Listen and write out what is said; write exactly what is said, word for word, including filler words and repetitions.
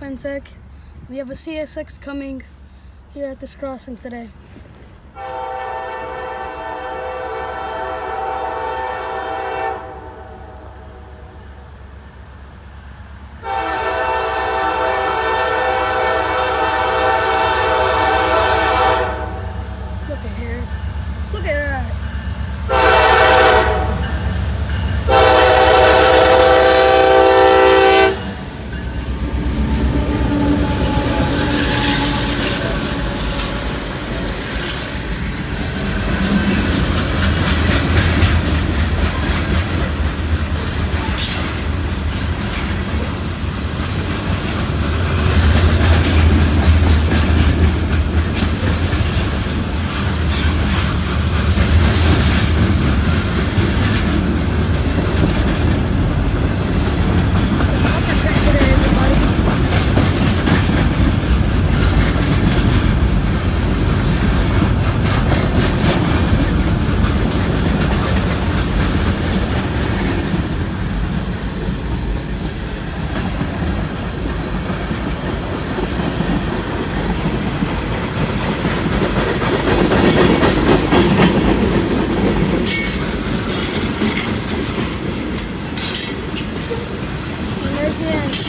Fentech. We have a C S X coming here at this crossing today. Look at here. Look at that. There's the end.